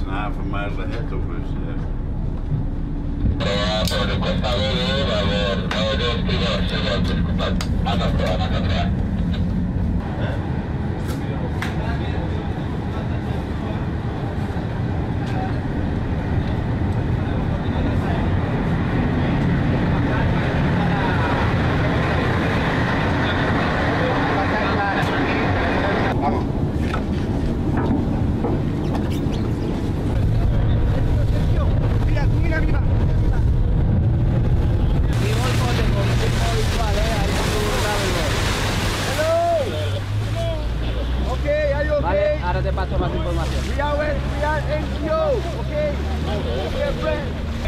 half a mile ahead of us, yeah. Ahora te paso más información. We are NGO, okay? We are friends.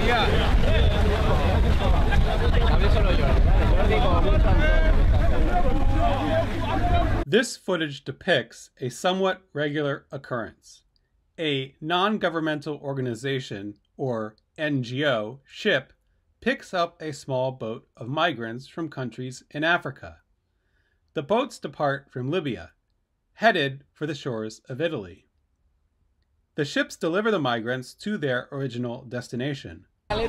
This footage depicts a somewhat regular occurrence. A non-governmental organization, or NGO, ship picks up a small boat of migrants from countries in Africa. The boats depart from Libya, headed for the shores of Italy. The ships deliver the migrants to their original destination.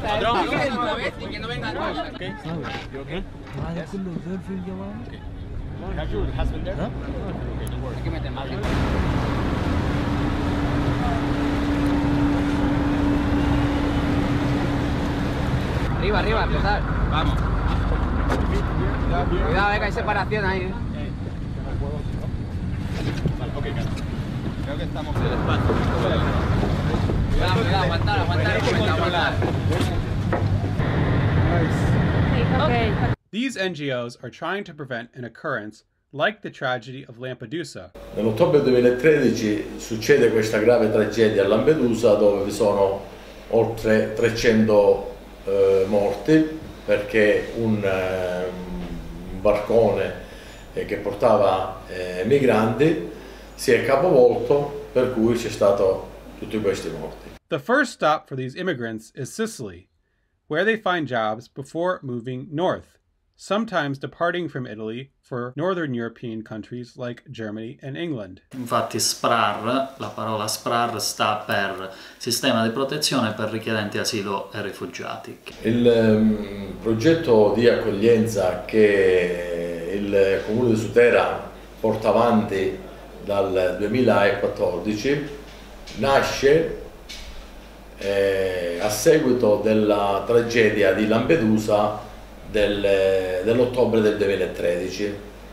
Arriba, arriba, empezar. Vamos. Cuidado, que hay separación ahí. Vale, ok, creo que estamos en el espacio. Cuidado, cuidado, aguantar, aguantar. Okay. These NGOs are trying to prevent an occurrence like the tragedy of Lampedusa. Nell'ottobre 2013 succede questa grave tragedia a Lampedusa dove vi sono oltre 300 morti perché un barcone che portava migranti si è capovolto, per cui c'è stato tutti questi morti. The first stop for these immigrants is Sicily, where they find jobs before moving north, sometimes departing from Italy for northern European countries like Germany and England. Infatti SPRAR, la parola SPRAR sta per Sistema di Protezione per Richiedenti Asilo e Rifugiati. Il progetto di accoglienza che il Comune di Sutera porta avanti dal 2014 nasce a seguito della tragedia di Lampedusa dell'ottobre del 2013.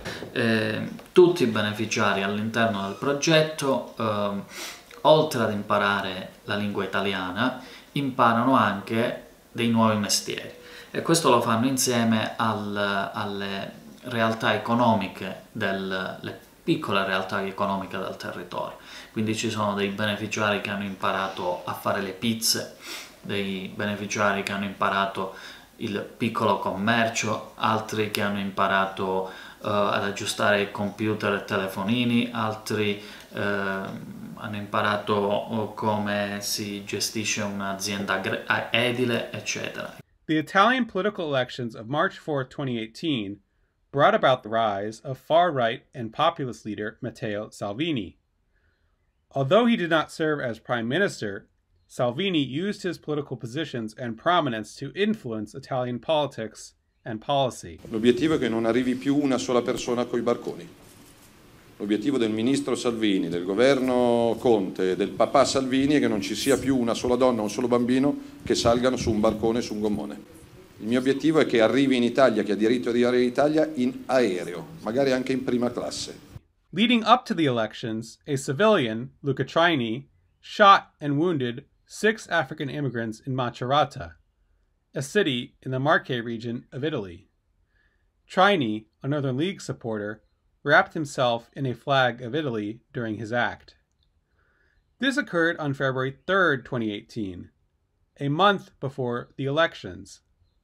Tutti i beneficiari all'interno del progetto, oltre ad imparare la lingua italiana, imparano anche dei nuovi mestieri e questo lo fanno insieme alle realtà economiche, le piccole realtà economiche del territorio. Quindi ci sono dei beneficiari che hanno imparato a fare le pizze, dei beneficiari che hanno imparato il piccolo commercio, altri che hanno imparato ad aggiustare il computer e telefonini, altri hanno imparato come si gestisce un'azienda edile, eccetera. The Italian political elections of March 4, 2018 brought about the rise of far-right and populist leader Matteo Salvini. Although he did not serve as prime minister, Salvini used his political positions and prominence to influence Italian politics and policy. L'obiettivo è che non arrivi più una sola persona coi barconi. L'obiettivo del ministro Salvini, del governo Conte, del papà Salvini è che non ci sia più una sola donna o un solo bambino che salgano su un barcone, su un gommone. Il mio obiettivo è che arrivi in Italia, che ha diritto di arrivare in Italia, in aereo, magari anche in prima classe. Leading up to the elections, a civilian, Luca Traini, shot and wounded 6 African immigrants in Macerata, a city in the Marche region of Italy. Traini, a Northern League supporter, wrapped himself in a flag of Italy during his act. This occurred on February 3, 2018, a month before the elections.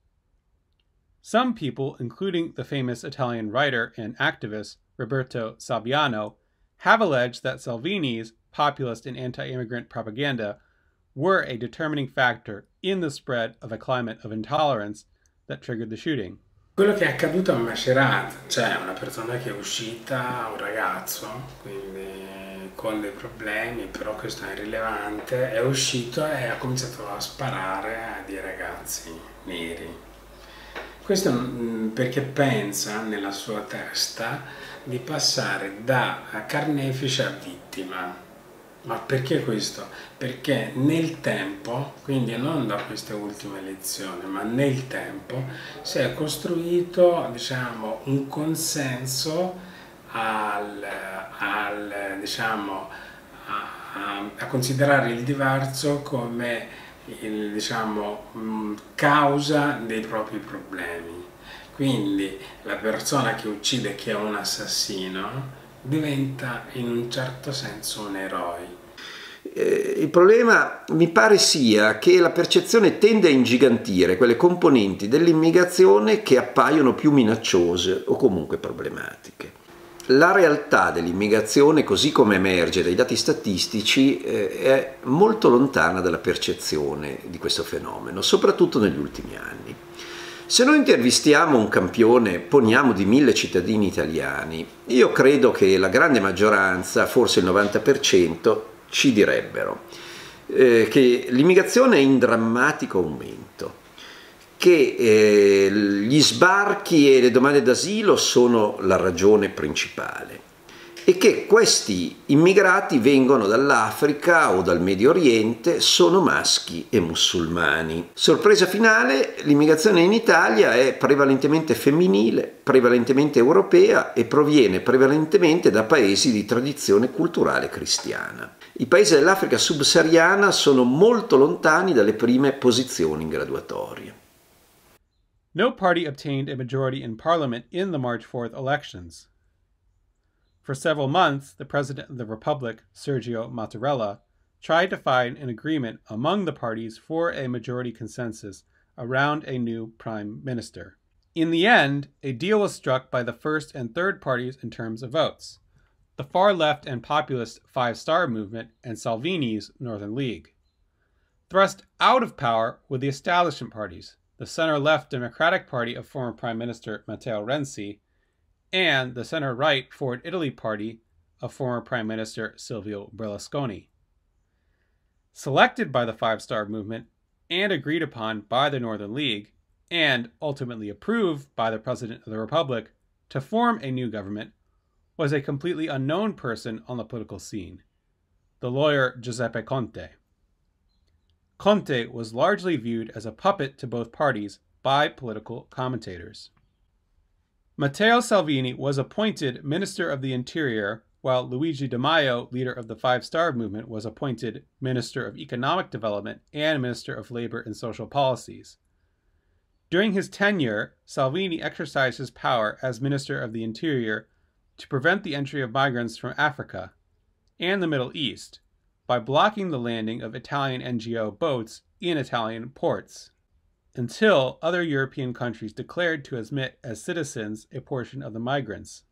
Some people, including the famous Italian writer and activist Roberto Saviano, have alleged that Salvini's populist and anti-immigrant propaganda were a determining factor in the spread of a climate of intolerance that triggered the shooting. Quello che è accaduto a Macerata, cioè una persona che è uscita, un ragazzo, quindi con dei problemi, però questo è irrilevante, è uscito e ha cominciato a sparare a dei ragazzi neri. Questo perché pensa nella sua testa di passare da carnefice a vittima. Ma perché questo? Perché nel tempo, quindi non da queste ultime elezioni, ma nel tempo si è costruito, diciamo, un consenso a considerare il diverso come causa dei propri problemi. Quindi la persona che uccide, che è un assassino, diventa in un certo senso un eroe. Il problema mi pare sia che la percezione tende a ingigantire quelle componenti dell'immigrazione che appaiono più minacciose o comunque problematiche. La realtà dell'immigrazione, così come emerge dai dati statistici, è molto lontana dalla percezione di questo fenomeno, soprattutto negli ultimi anni. Se noi intervistiamo un campione, poniamo, di 1000 cittadini italiani, io credo che la grande maggioranza, forse il 90%, ci direbbero che l'immigrazione è in drammatico aumento, che gli sbarchi e le domande d'asilo sono la ragione principale e che questi immigrati vengono dall'Africa o dal Medio Oriente, sono maschi e musulmani. Sorpresa finale, l'immigrazione in Italia è prevalentemente femminile, prevalentemente europea e proviene prevalentemente da paesi di tradizione culturale cristiana. I paesi dell'Africa subsahariana sono molto lontani dalle prime posizioni in graduatoria. No party obtained a majority in parliament in the March 4th elections. For several months, the President of the Republic, Sergio Mattarella, tried to find an agreement among the parties for a majority consensus around a new prime minister. In the end, a deal was struck by the first and third parties in terms of votes: the far-left and populist Five Star Movement and Salvini's Northern League. Thrust out of power were the establishment parties, the center-left Democratic Party of former Prime Minister Matteo Renzi, and the center-right Forward Italy Party of former Prime Minister Silvio Berlusconi. Selected by the Five Star Movement and agreed upon by the Northern League, and ultimately approved by the President of the Republic to form a new government, was a completely unknown person on the political scene, the lawyer Giuseppe Conte. Conte was largely viewed as a puppet to both parties by political commentators. Matteo Salvini was appointed Minister of the Interior, while Luigi Di Maio, leader of the Five Star Movement, was appointed Minister of Economic Development and Minister of Labor and Social Policies. During his tenure, Salvini exercised his power as Minister of the Interior to prevent the entry of migrants from Africa and the Middle East by blocking the landing of Italian NGO boats in Italian ports, until other European countries declared to admit as citizens a portion of the migrants.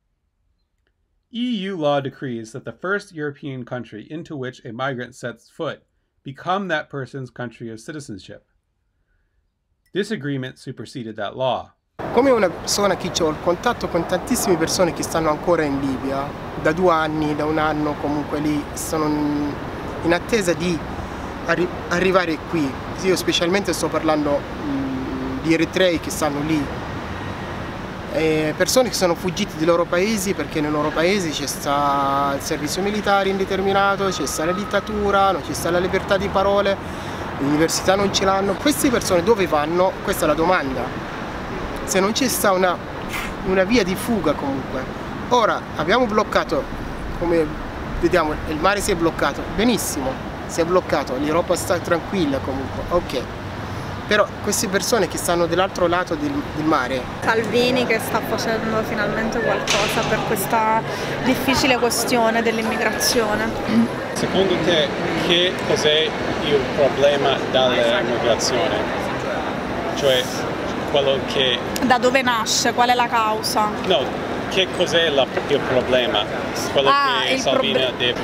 EU law decrees that the first European country into which a migrant sets foot become that person's country of citizenship. This agreement superseded that law. Come una persona che ho il contatto con tantissime persone che stanno ancora in Libia, da 2 anni, da 1 anno comunque lì, sono in attesa di arrivare qui. Io specialmente sto parlando di eritrei che stanno lì, persone che sono fuggiti dai loro paesi perché nei loro paesi c'è sta il servizio militare indeterminato, c'è sta la dittatura, non c'è sta la libertà di parole, l'università non ce l'hanno. Queste persone dove vanno? Questa è la domanda. Se non c'è sta una via di fuga comunque. Ora abbiamo bloccato, come vediamo il mare si è bloccato, benissimo. Si è bloccato, l'Europa sta tranquilla comunque, ok. Però queste persone che stanno dall'altro lato del mare. Salvini che sta facendo finalmente qualcosa per questa difficile questione dell'immigrazione. Secondo te che cos'è il problema dell'immigrazione? Cioè quello che... Da dove nasce? Qual è la causa? No, che cos'è il problema? Quello che Salvini deve...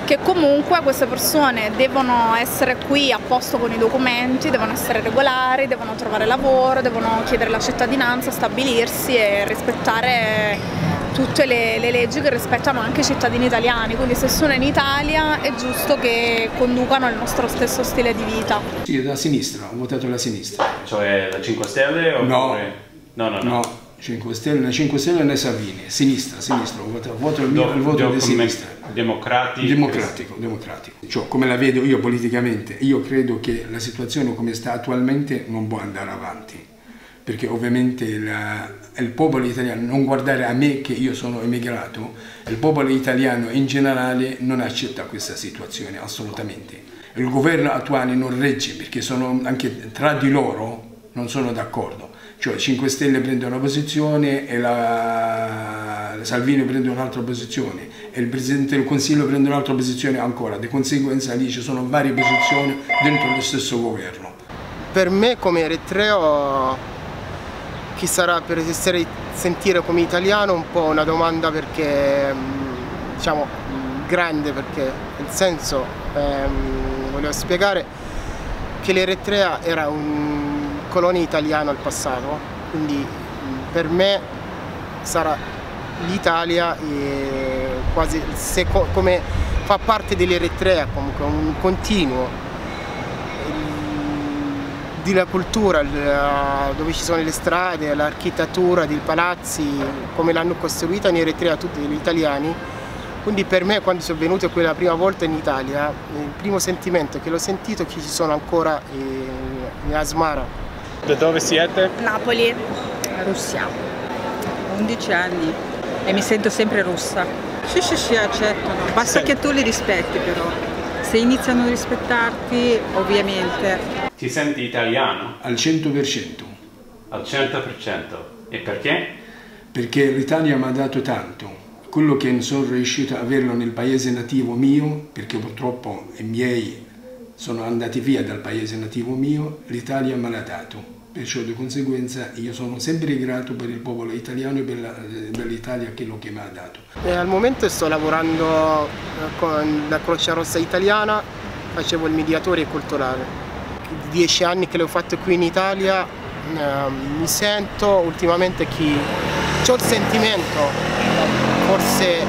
che comunque queste persone devono essere qui a posto con i documenti, devono essere regolari, devono trovare lavoro, devono chiedere la cittadinanza, stabilirsi e rispettare tutte le leggi che rispettano anche i cittadini italiani, quindi se sono in Italia è giusto che conducano il nostro stesso stile di vita. Sì, da sinistra, ho votato la sinistra. Cioè la 5 Stelle oppure... No. 5 Stelle né Salvini, sinistra, ho votato il voto di sinistra. Democratico. Cioè, come la vedo io politicamente, io credo che la situazione come sta attualmente non può andare avanti, perché ovviamente il popolo italiano, non guardare a me che io sono emigrato, il popolo italiano in generale non accetta questa situazione assolutamente. Il governo attuale non regge perché sono anche tra di loro non sono d'accordo. Cioè 5 Stelle prende una posizione e Salvini prende un'altra posizione e il Presidente del Consiglio prende un'altra posizione ancora, di conseguenza lì ci sono varie posizioni dentro lo stesso governo. Per me come eritreo chi sarà per sentire come italiano un po' una domanda perché diciamo grande, perché nel senso volevo spiegare che l'Eritrea era un colonia italiana al passato, quindi per me sarà l'Italia quasi come fa parte dell'Eritrea, comunque un continuo della cultura, dove ci sono le strade, l'architettura dei palazzi, come l'hanno costruita in Eritrea tutti gli italiani. Quindi per me quando sono venuto qui la prima volta in Italia, il primo sentimento che l'ho sentito è che ci sono ancora in Asmara. Da dove siete? Napoli. Russia. 11 anni e mi sento sempre russa. Sì, accettano. Basta che tu li rispetti però. Se iniziano a rispettarti, ovviamente. Ti senti italiano? Al 100%. Al 100%. E perché? Perché l'Italia mi ha dato tanto. Quello che non sono riuscito a averlo nel paese nativo mio, perché purtroppo i miei sono andati via dal paese nativo mio, l'Italia me l'ha dato. Perciò di conseguenza io sono sempre grato per il popolo italiano e per l'Italia che lo che mi ha dato. Al momento sto lavorando con la Croce Rossa italiana, facevo il mediatore culturale. 10 anni che l'ho fatto qui in Italia, mi sento ultimamente che ho il sentimento forse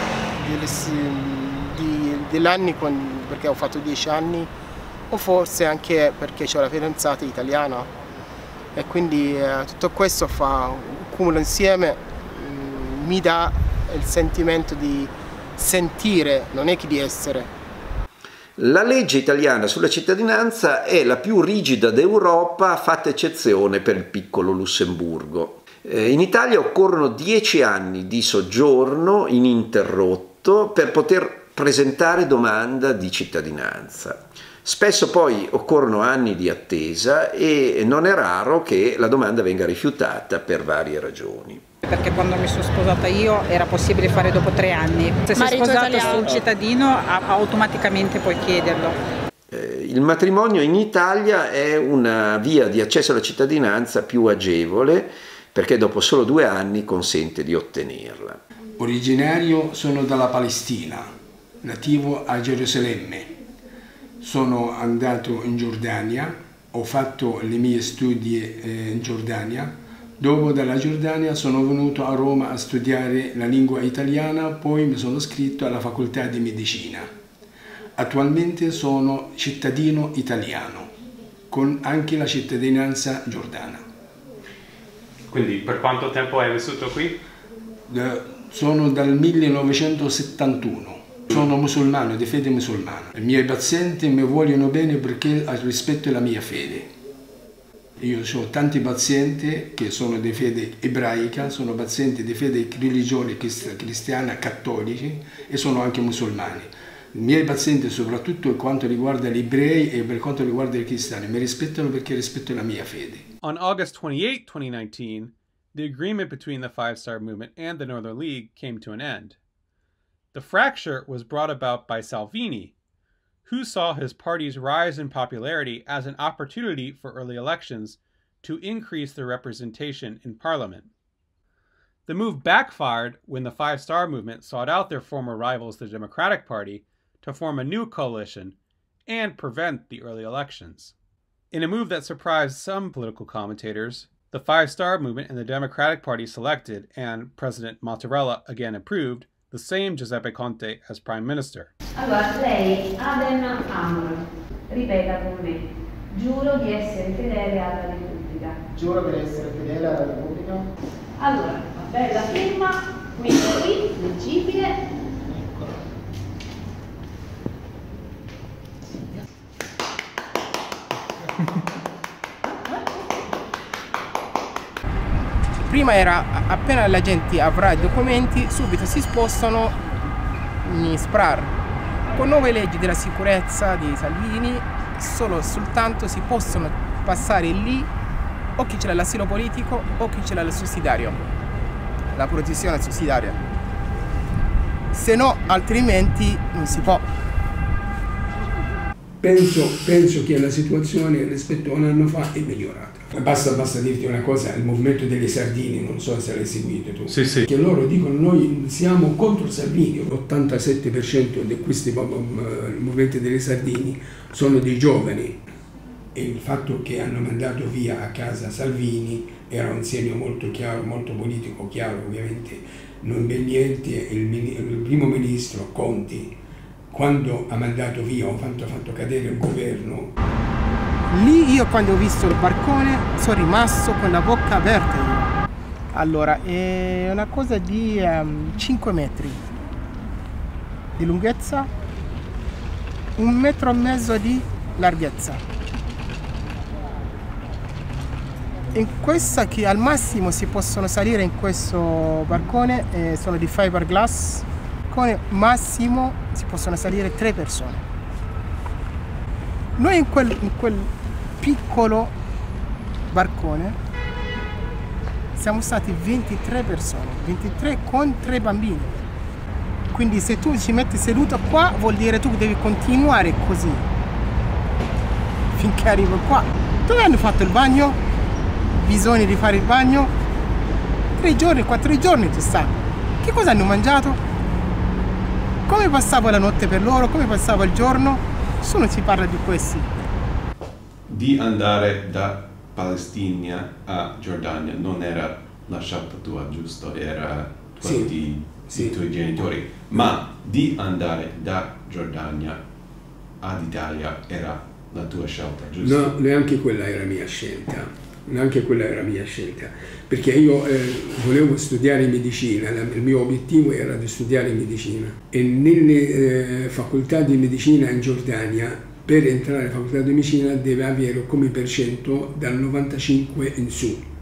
dell'anni perché ho fatto 10 anni o forse anche perché ho la fidanzata italiana e quindi tutto questo fa un cumulo insieme, mi dà il sentimento di sentire, non è che di essere. La legge italiana sulla cittadinanza è la più rigida d'Europa, fatta eccezione per il piccolo Lussemburgo. In Italia occorrono 10 anni di soggiorno ininterrotto per poter presentare domanda di cittadinanza. Spesso poi occorrono anni di attesa e non è raro che la domanda venga rifiutata per varie ragioni. Perché quando mi sono sposata io era possibile fare dopo 3 anni. Se sei sposato su un cittadino automaticamente puoi chiederlo. Il matrimonio in Italia è una via di accesso alla cittadinanza più agevole perché dopo solo 2 anni consente di ottenerla. Originario sono dalla Palestina, nativo a Gerusalemme. Sono andato in Giordania, ho fatto le mie studi in Giordania, dopo dalla Giordania sono venuto a Roma a studiare la lingua italiana, poi mi sono iscritto alla facoltà di medicina. Attualmente sono cittadino italiano, con anche la cittadinanza giordana. Quindi per quanto tempo hai vissuto qui? Sono dal 1971. Sono musulmano, di fede musulmana. I miei pazienti mi vogliono bene perché rispetto la mia fede. Io ho tanti pazienti che sono di fede ebraica, sono pazienti di fede religione cristiana cattolici e sono anche musulmani. I miei pazienti, soprattutto per quanto riguarda gli ebrei e per quanto riguarda i cristiani, mi rispettano perché rispetto la mia fede. On August 28, 2019, the agreement between the Five Star Movement and the Northern League came to an end. The fracture was brought about by Salvini, who saw his party's rise in popularity as an opportunity for early elections to increase their representation in parliament. The move backfired when the Five Star Movement sought out their former rivals, the Democratic Party, to form a new coalition and prevent the early elections. In a move that surprised some political commentators, the Five Star Movement and the Democratic Party selected, and President Mattarella again approved, the same Giuseppe Conte as Prime Minister. Allora, lei, Adem Amr, ripeta con me, giuro di essere fedele alla Repubblica. Giuro di essere fedele alla Repubblica. Allora, bella firma, metto qui, leggibile. Prima era appena la gente avrà i documenti, subito si spostano in SPRAR. Con nuove leggi della sicurezza di Salvini, soltanto si possono passare lì o chi ce l'ha l'asilo politico o chi ce l'ha il sussidiario, la protezione sussidiaria. Se no, altrimenti non si può. Penso che la situazione rispetto a un anno fa è migliorata. Basta dirti una cosa, il movimento delle sardine, non so se l'hai seguito tu, sì. Che loro dicono noi siamo contro Salvini, l'87% di questi movimenti delle sardine sono dei giovani e il fatto che hanno mandato via a casa Salvini era un segno molto chiaro, molto politico chiaro, ovviamente non per niente il primo ministro Conte, quando ha mandato via o fatto cadere il governo. Lì io quando ho visto il barcone sono rimasto con la bocca aperta io. Allora, è una cosa di 5 metri di lunghezza, 1,5 metri di larghezza. In questa che al massimo si possono salire in questo barcone sono di fiberglass. Con massimo si possono salire 3 persone. Noi in quel piccolo barcone siamo stati 23 persone, 23 con 3 bambini. Quindi se tu ci metti seduto qua vuol dire tu devi continuare così finché arrivo qua. Dove hanno fatto il bagno? Bisogna di fare il bagno? 3 giorni, 4 giorni tu sai. Che cosa hanno mangiato? Come passava la notte per loro? Come passava il giorno? Nessuno ci parla di questi. Di andare da Palestina a Giordania non era la scelta tua, giusto? Era quello dei tuoi genitori. Ma di andare da Giordania ad Italia era la tua scelta, giusto? No, neanche quella era mia scelta. Neanche quella era mia scelta, perché io volevo studiare medicina, il mio obiettivo era di studiare medicina e nelle facoltà di medicina in Giordania per entrare alla facoltà di medicina deve avere come percento dal 95% in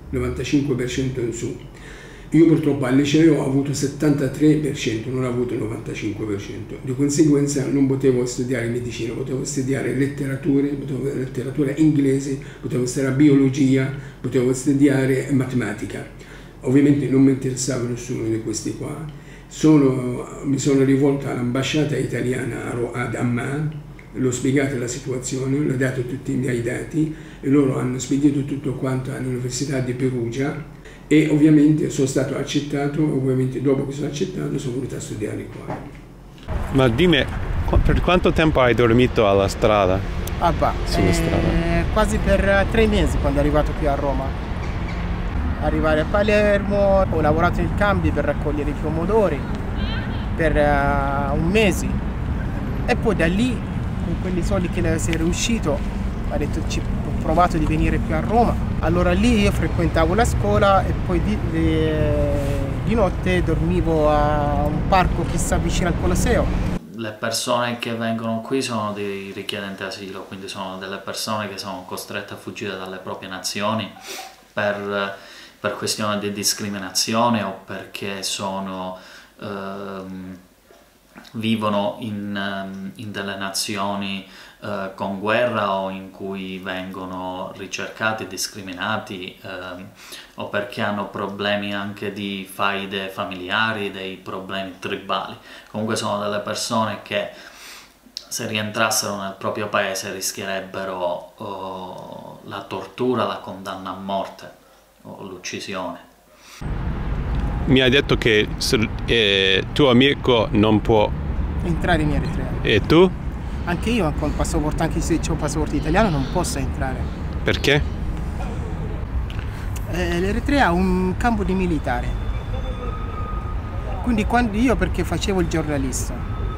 su. Io purtroppo al liceo ho avuto 73%, non ho avuto 95%. Di conseguenza non potevo studiare medicina, potevo studiare letteratura inglese, potevo studiare biologia, potevo studiare matematica. Ovviamente non mi interessava nessuno di questi qua. Mi sono rivolto all'ambasciata italiana ad Amman, l'ho spiegata la situazione, l'ho dato tutti i miei dati e loro hanno spedito tutto quanto all'Università di Perugia. E ovviamente sono stato accettato, ovviamente dopo che sono accettato sono venuto a studiare qua. Ma dimmi, per quanto tempo hai dormito alla strada? Sulla strada? Quasi per 3 mesi quando sono arrivato qui a Roma. Arrivare a Palermo, ho lavorato in campi per raccogliere i pomodori per 1 mese. E poi da lì, con quelli soldi che sei riuscito, ho detto ho provato di venire qui a Roma. Allora lì io frequentavo la scuola e poi di notte dormivo a un parco che sta vicino al Colosseo. Le persone che vengono qui sono dei richiedenti asilo, quindi sono delle persone che sono costrette a fuggire dalle proprie nazioni per questioni di discriminazione o perché vivono in delle nazioni con guerra o in cui vengono ricercati, discriminati o perché hanno problemi anche di faide familiari, dei problemi tribali. Comunque sono delle persone che se rientrassero nel proprio paese rischierebbero la tortura, la condanna a morte o l'uccisione. Mi hai detto che tuo amico non può entrare in Eritrea. E tu? Anche io con il passaporto, anche se ho il passaporto italiano, non posso entrare. Perché? L'Eritrea è un campo di militari. Quindi quando io, perché facevo il giornalista,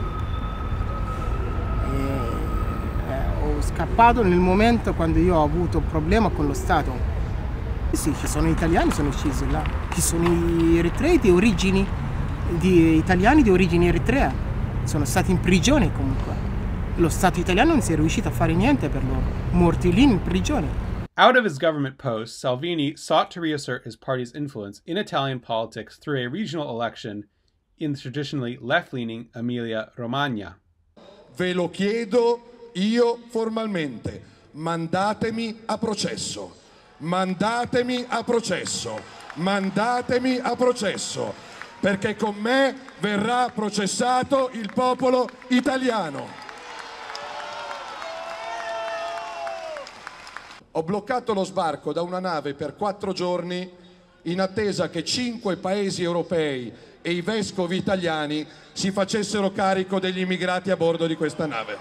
ho scappato nel momento quando io ho avuto un problema con lo Stato. Sì, ci sono italiani, sono uccisi là. Ci sono gli eritrei di origini, italiani di origine eritrea. Sono stati in prigione comunque. Lo Stato italiano non si è riuscito a fare niente per loro. Morti lì in prigione. Out of his government post, Salvini sought to reassert his party's influence in Italian politics through a regional election in the traditionally left-leaning Emilia-Romagna. Ve lo chiedo io formalmente, mandatemi a processo, mandatemi a processo, mandatemi a processo, perché con me verrà processato il popolo italiano. Ho bloccato lo sbarco da una nave per 4 giorni in attesa che 5 paesi europei e i vescovi italiani si facessero carico degli immigrati a bordo di questa nave.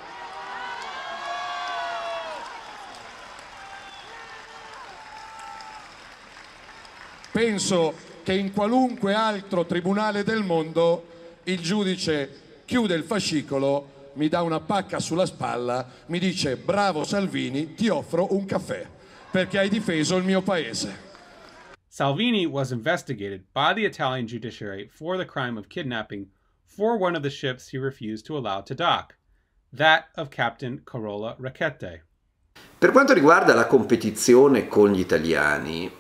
Penso che in qualunque altro tribunale del mondo il giudice chiude il fascicolo, mi dà una pacca sulla spalla, mi dice: bravo Salvini, ti offro un caffè, perché hai difeso il mio paese. Salvini was investigated by the Italian judiciary for the crime of kidnapping for one of the ships he refused to allow to dock, that of Captain Carola Rackete. Per quanto riguarda la competizione con gli italiani,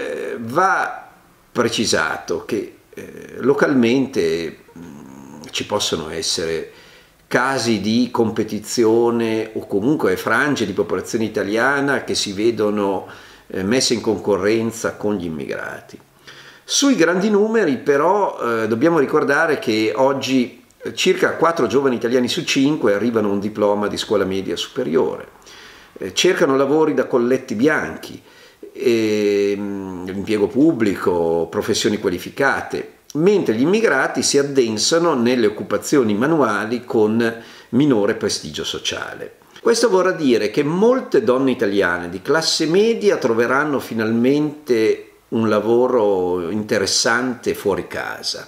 va precisato che localmente ci possono essere casi di competizione o comunque frange di popolazione italiana che si vedono messe in concorrenza con gli immigrati. Sui grandi numeri però dobbiamo ricordare che oggi circa 4 giovani italiani su 5 arrivano a un diploma di scuola media superiore, cercano lavori da colletti bianchi, l'impiego pubblico, professioni qualificate, mentre gli immigrati si addensano nelle occupazioni manuali con minore prestigio sociale. Questo vorrà dire che molte donne italiane di classe media troveranno finalmente un lavoro interessante fuori casa.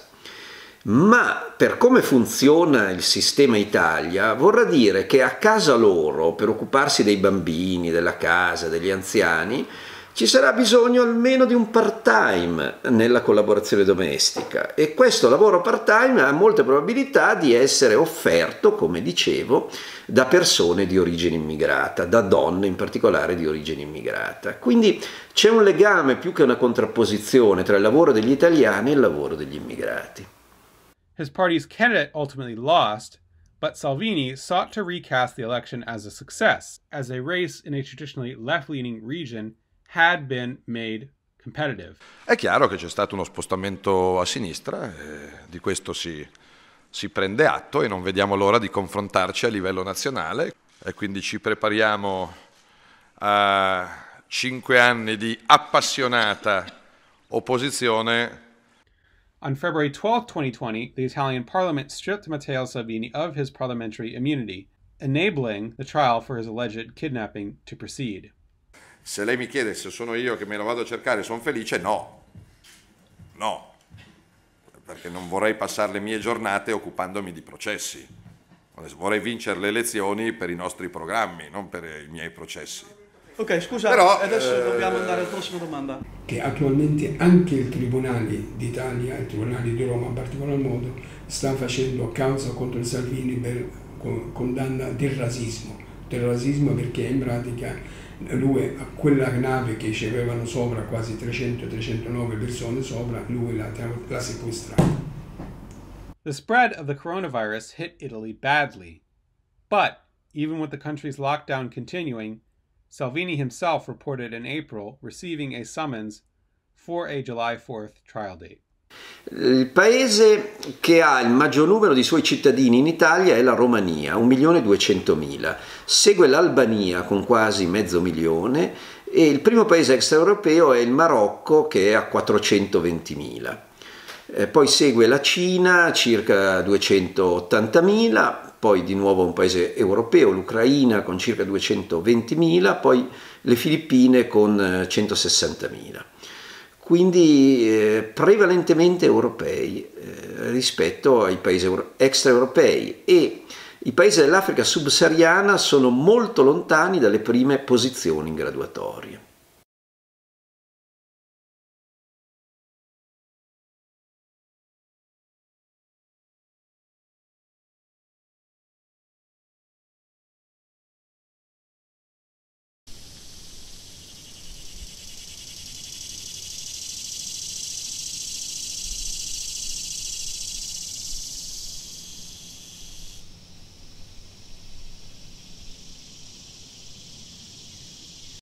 Ma per come funziona il sistema Italia vorrà dire che a casa loro, per occuparsi dei bambini, della casa, degli anziani, ci sarà bisogno almeno di un part-time nella collaborazione domestica e questo lavoro part-time ha molte probabilità di essere offerto, come dicevo, da persone di origine immigrata, da donne in particolare di origine immigrata. Quindi c'è un legame più che una contrapposizione tra il lavoro degli italiani e il lavoro degli immigrati. His party's candidate ultimately lost, but Salvini sought to recast the election as a success, as a race in a traditionally left-leaning region had been made competitive. È chiaro che c'è stato uno spostamento a sinistra, di questo si prende atto e non vediamo l'ora di confrontarci a livello nazionale e quindi ci prepariamo a 5 anni di appassionata opposizione. On February 12, 2020, the Italian parliament stripped Matteo Salvini of his parliamentary immunity, enabling the trial for his alleged kidnapping to proceed. Se lei mi chiede se sono io che me lo vado a cercare, sono felice, no, perché non vorrei passare le mie giornate occupandomi di processi, vorrei vincere le elezioni per i nostri programmi, non per i miei processi. Ok, scusa, però, adesso dobbiamo andare alla prossima domanda. Che attualmente anche il Tribunale d'Italia, il Tribunale di Roma in particolar modo, sta facendo causa contro il Salvini per condanna del razzismo perché in pratica lui a quella nave che ci avevano sopra quasi 300-309 persone sopra, lui l'ha sequestrata. The spread of the coronavirus hit Italy badly, but even with the country's lockdown continuing, Salvini himself reported in April receiving a summons for a July 4th trial date. Il paese che ha il maggior numero di suoi cittadini in Italia è la Romania, 1.200.000, segue l'Albania con quasi 500.000 e il primo paese extraeuropeo è il Marocco che è a 420.000. Poi segue la Cina, circa 280.000, poi di nuovo un paese europeo, l'Ucraina con circa 220.000, poi le Filippine con 160.000. Quindi prevalentemente europei rispetto ai paesi extraeuropei, e i paesi dell'Africa subsahariana sono molto lontani dalle prime posizioni in graduatoria.